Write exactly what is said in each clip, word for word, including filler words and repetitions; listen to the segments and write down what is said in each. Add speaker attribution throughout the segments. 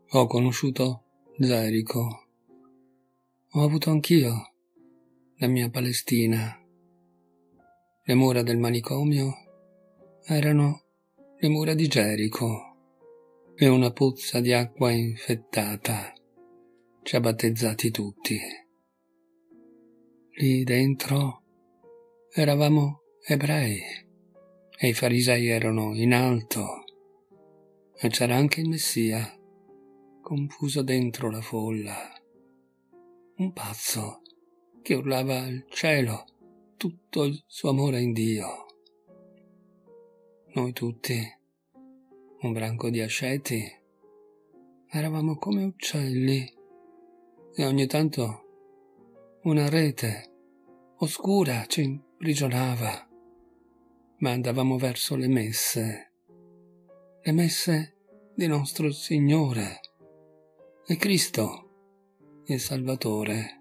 Speaker 1: Ho conosciuto Gerico. Ho avuto anch'io la mia Palestina. Le mura del manicomio erano le mura di Gerico e una puzza di acqua infettata ci ha battezzati tutti. Lì dentro eravamo ebrei e i farisei erano in alto e c'era anche il Messia confuso dentro la folla, un pazzo che urlava al cielo tutto il suo amore in Dio. Noi tutti, un branco di asceti, eravamo come uccelli e ogni tanto una rete oscura ci imprigionava, ma andavamo verso le messe, le messe di nostro Signore e Cristo, il Salvatore.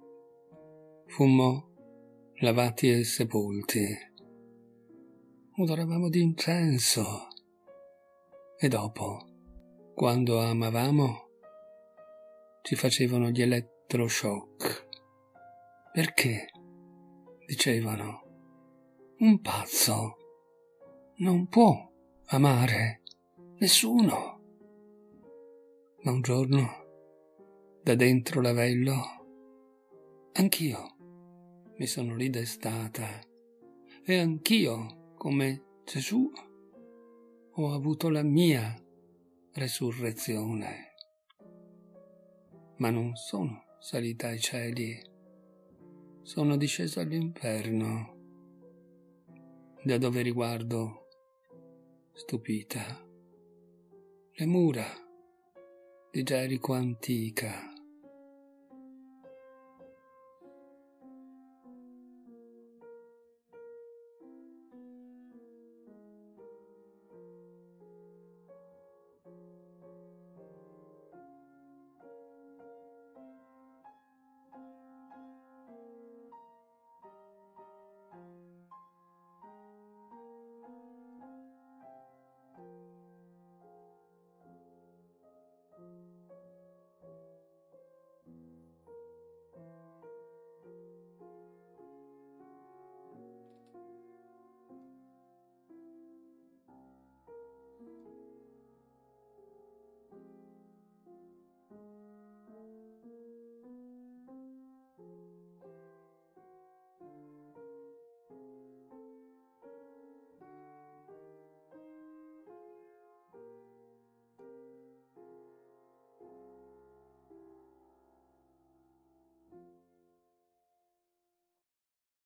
Speaker 1: Fummo lavati e sepolti, odoravamo d'incenso e dopo, quando amavamo, ci facevano gli elettroshock. Perché? Dicevano, un pazzo non può amare nessuno. Ma un giorno, da dentro l'avello, anch'io mi sono ridestata e anch'io, come Gesù, ho avuto la mia resurrezione. Ma non sono salita ai cieli, sono discesa all'inferno, da dove riguardo, stupita, le mura di Gerico antica.